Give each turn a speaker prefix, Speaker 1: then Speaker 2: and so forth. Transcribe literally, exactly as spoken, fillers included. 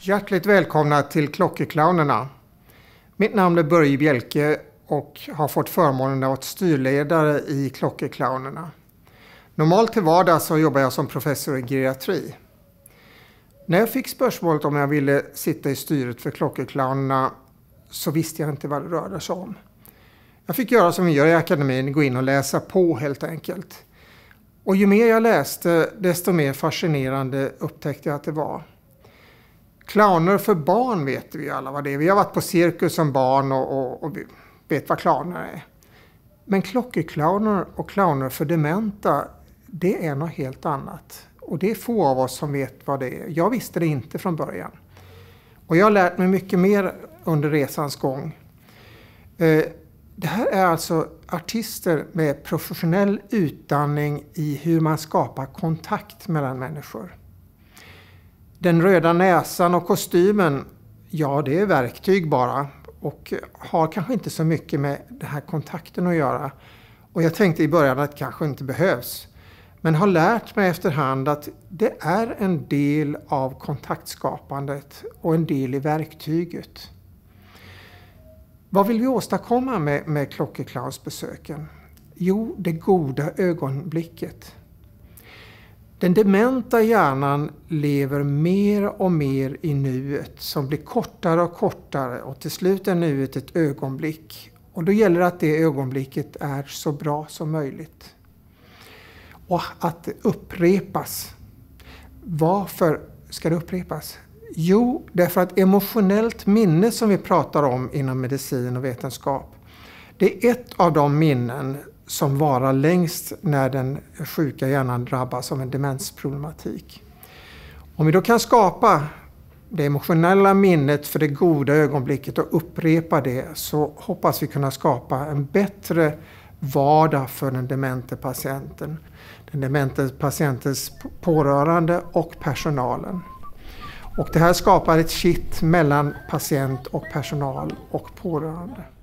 Speaker 1: Hjärtligt välkomna till Klockeclownerna. Mitt namn är Börje Bjelke och har fått förmånen att vara styrledare i Klockeclownerna. Normalt till vardags så jobbar jag som professor i geriatri. När jag fick spörsmålet om jag ville sitta i styret för Klockeclownerna så visste jag inte vad det rörde sig om. Jag fick göra som vi gör i akademin, gå in och läsa på helt enkelt. Och ju mer jag läste, desto mer fascinerande upptäckte jag att det var. Clowner för barn vet vi alla vad det är. Vi har varit på cirkus som barn och, och, och vi vet vad clowner är. Men klockeclowner och clowner för dementa, det är något helt annat. Och det är få av oss som vet vad det är. Jag visste det inte från början. Och jag har lärt mig mycket mer under resans gång. Eh, det här är alltså artister med professionell utbildning i hur man skapar kontakt mellan människor. Den röda näsan och kostymen, ja det är verktyg bara och har kanske inte så mycket med den här kontakten att göra. Och jag tänkte i början att det kanske inte behövs. Men har lärt mig efterhand att det är en del av kontaktskapandet och en del i verktyget. Vad vill vi åstadkomma med, med Klockeclownsbesöken? Jo, det goda ögonblicket. Den dementa hjärnan lever mer och mer i nuet som blir kortare och kortare och till slut är nuet ett ögonblick. Och då gäller det att det ögonblicket är så bra som möjligt. Och att det upprepas. Varför ska det upprepas? Jo, därför att emotionellt minne som vi pratar om inom medicin och vetenskap, det är ett av de minnen som varar längst när den sjuka hjärnan drabbas av en demensproblematik. Om vi då kan skapa det emotionella minnet för det goda ögonblicket och upprepa det, så hoppas vi kunna skapa en bättre vardag för den demente patienten. Den demente patientens pårörande och personalen. Och det här skapar ett kitt mellan patient och personal och pårörande.